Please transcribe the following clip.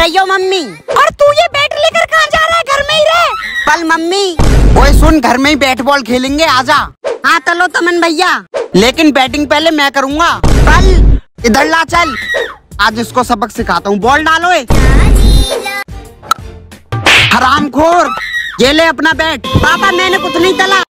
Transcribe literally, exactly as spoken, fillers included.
रहियो मम्मी। और तू ये बैट लेकर कहाँ जा रहा है? घर में ही रह। कल मम्मी। ओए सुन, घर में ही बैट बॉल खेलेंगे, आजा। हाँ चलो तमन भैया, लेकिन बैटिंग पहले मैं करूँगा। कल इधर ला चल, आज इसको सबक सिखाता हूँ। बॉल डालो। हरामखोर, ये ले अपना बैट। पापा मैंने कुछ नहीं तला।